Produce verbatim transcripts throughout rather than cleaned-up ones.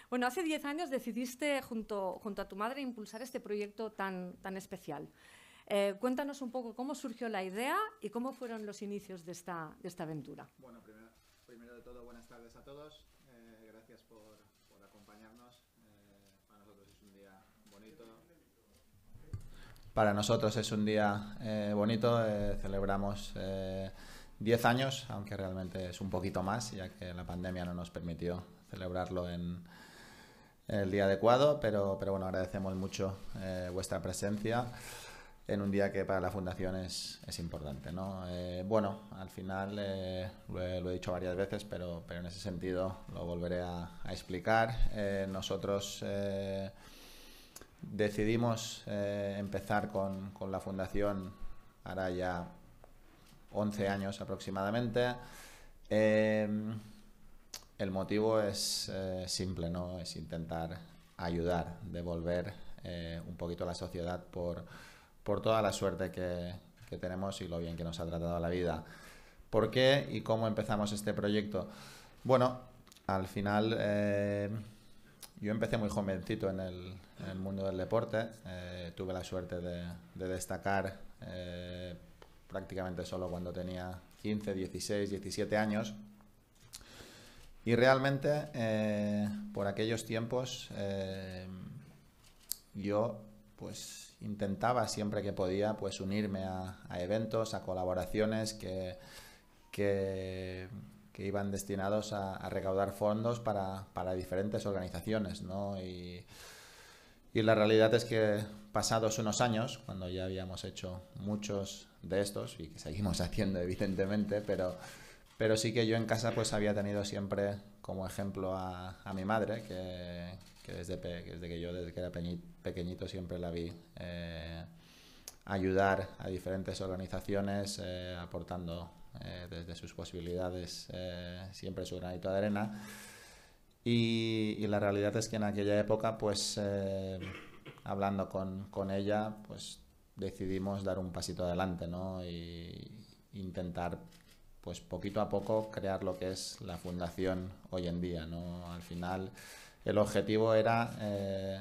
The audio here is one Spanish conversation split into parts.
Bueno, hace diez años decidiste junto, junto a tu madre impulsar este proyecto tan, tan especial. Eh, cuéntanos un poco cómo surgió la idea y cómo fueron los inicios de esta, de esta aventura. Bueno, primero, primero de todo, buenas tardes a todos. Eh, gracias por, por acompañarnos. Eh, para nosotros es un día bonito. Para nosotros es un día eh, bonito. Eh, celebramos eh, diez años, aunque realmente es un poquito más, ya que la pandemia no nos permitió celebrarlo en el día adecuado, pero, pero bueno, agradecemos mucho eh, vuestra presencia en un día que para la Fundación es, es importante, ¿no? Eh, bueno, al final eh, lo, he, lo he dicho varias veces, pero, pero en ese sentido lo volveré a, a explicar. Eh, nosotros eh, decidimos eh, empezar con, con la Fundación ahora ya once años aproximadamente. Eh, el motivo es eh, simple, ¿no? Es intentar ayudar, devolver eh, un poquito a la sociedad por por toda la suerte que, que tenemos y lo bien que nos ha tratado la vida. ¿Por qué y cómo empezamos este proyecto? Bueno, al final eh, yo empecé muy jovencito en el, en el mundo del deporte. Eh, tuve la suerte de, de destacar eh, prácticamente solo cuando tenía quince, dieciséis, diecisiete años. Y realmente eh, por aquellos tiempos eh, yo pues intentaba siempre que podía pues unirme a, a eventos, a colaboraciones que, que, que iban destinados a, a recaudar fondos para, para diferentes organizaciones, ¿no? Y, y la realidad es que pasados unos años, cuando ya habíamos hecho muchos de estos y que seguimos haciendo evidentemente, pero, pero sí que yo en casa pues había tenido siempre como ejemplo a, a mi madre, que, que, desde, que desde que yo desde que era pequeñito siempre la vi eh, ayudar a diferentes organizaciones, eh, aportando eh, desde sus posibilidades eh, siempre su granito de arena. Y, y la realidad es que en aquella época, pues eh, hablando con, con ella, pues decidimos dar un pasito adelante, ¿no? Y intentar pues poquito a poco crear lo que es la fundación hoy en día, ¿no? Al final el objetivo era eh,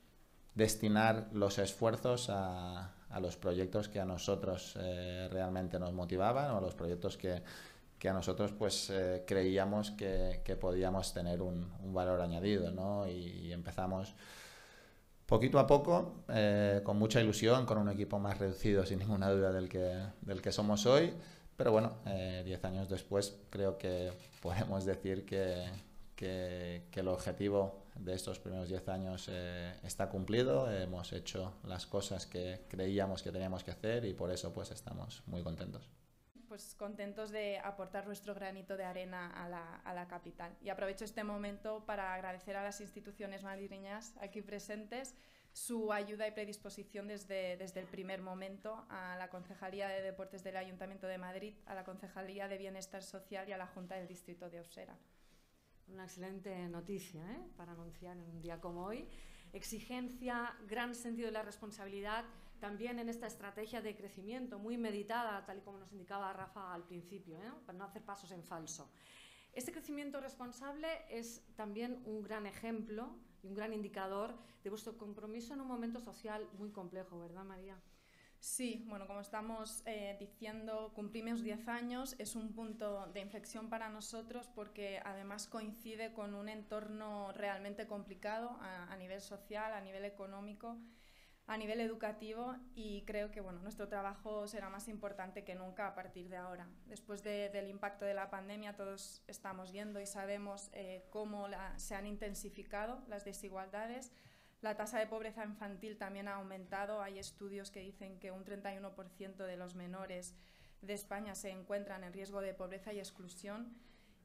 destinar los esfuerzos a, a los proyectos que a nosotros eh, realmente nos motivaban, o a los proyectos que, que a nosotros pues eh, creíamos que, que podíamos tener un, un valor añadido, ¿no? Y, y empezamos poquito a poco, eh, con mucha ilusión, con un equipo más reducido sin ninguna duda del que, del que somos hoy. Pero bueno, eh, diez años después creo que podemos decir que, que, que el objetivo de estos primeros diez años eh, está cumplido. Hemos hecho las cosas que creíamos que teníamos que hacer y por eso pues estamos muy contentos. Pues contentos de aportar nuestro granito de arena a la, a la capital. Y aprovecho este momento para agradecer a las instituciones madrileñas aquí presentes su ayuda y predisposición desde, desde el primer momento, a la Concejalía de Deportes del Ayuntamiento de Madrid, a la Concejalía de Bienestar Social y a la Junta del Distrito de Osera. Una excelente noticia, ¿eh? Para anunciar en un día como hoy. Exigencia, gran sentido de la responsabilidad, también en esta estrategia de crecimiento muy meditada, tal y como nos indicaba Rafa al principio, ¿eh? Para no hacer pasos en falso. Este crecimiento responsable es también un gran ejemplo y un gran indicador de vuestro compromiso en un momento social muy complejo, ¿verdad, María? Sí, bueno, como estamos eh, diciendo, cumplimos diez años, es un punto de inflexión para nosotros porque además coincide con un entorno realmente complicado a, a nivel social, a nivel económico, a nivel educativo, y creo que bueno, nuestro trabajo será más importante que nunca a partir de ahora. Después de, del impacto de la pandemia todos estamos viendo y sabemos eh, cómo la, se han intensificado las desigualdades. La tasa de pobreza infantil también ha aumentado. Hay estudios que dicen que un treinta y uno por ciento de los menores de España se encuentran en riesgo de pobreza y exclusión.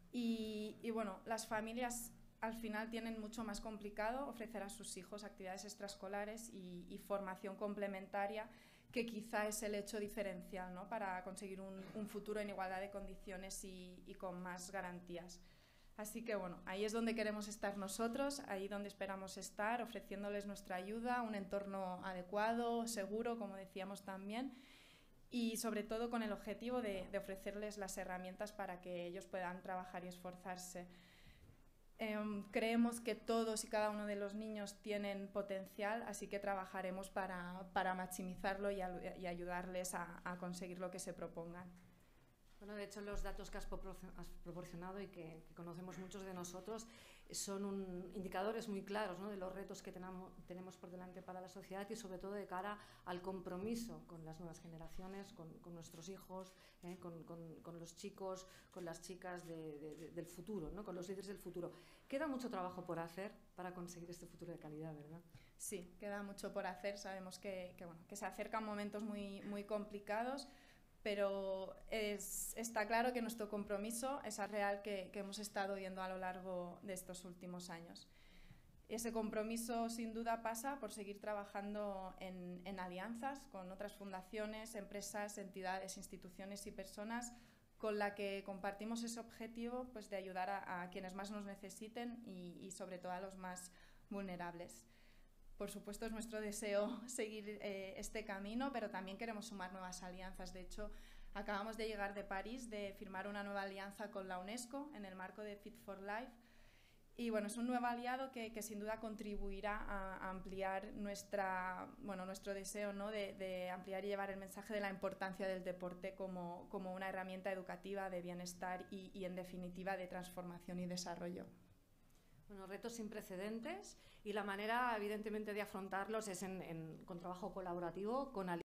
Y, y bueno, las familias al final tienen mucho más complicado ofrecer a sus hijos actividades extraescolares y, y formación complementaria, que quizá es el hecho diferencial, ¿no? Para conseguir un, un futuro en igualdad de condiciones y, y con más garantías. Así que bueno, ahí es donde queremos estar nosotros, ahí donde esperamos estar, ofreciéndoles nuestra ayuda, un entorno adecuado, seguro, como decíamos también, y sobre todo con el objetivo de, de ofrecerles las herramientas para que ellos puedan trabajar y esforzarse. Eh, creemos que todos y cada uno de los niños tienen potencial, así que trabajaremos para, para maximizarlo y, a, y ayudarles a, a conseguir lo que se propongan. Bueno, de hecho, los datos que has proporcionado y que, que conocemos muchos de nosotros son un, indicadores muy claros, ¿no?, de los retos que tenamos, tenemos por delante para la sociedad y sobre todo de cara al compromiso con las nuevas generaciones, con, con nuestros hijos, ¿eh? con, con, con los chicos, con las chicas de, de, de, del futuro, ¿no?, con los líderes del futuro. Queda mucho trabajo por hacer para conseguir este futuro de calidad, ¿verdad? Sí, queda mucho por hacer. Sabemos que, que, bueno, que se acercan momentos muy, muy complicados, pero es, está claro que nuestro compromiso es el real que, que hemos estado viendo a lo largo de estos últimos años. Ese compromiso sin duda pasa por seguir trabajando en, en alianzas con otras fundaciones, empresas, entidades, instituciones y personas con las que compartimos ese objetivo, pues, de ayudar a, a quienes más nos necesiten y, y sobre todo a los más vulnerables. Por supuesto, es nuestro deseo seguir eh, este camino, pero también queremos sumar nuevas alianzas. De hecho, acabamos de llegar de París, de firmar una nueva alianza con la UNESCO en el marco de Fit for Life. Y bueno, es un nuevo aliado que, que sin duda contribuirá a, a ampliar nuestra, bueno, nuestro deseo, ¿no?, de, de ampliar y llevar el mensaje de la importancia del deporte como, como una herramienta educativa de bienestar y, y, en definitiva, de transformación y desarrollo. Bueno, retos sin precedentes y la manera, evidentemente, de afrontarlos es en, en, con trabajo colaborativo, con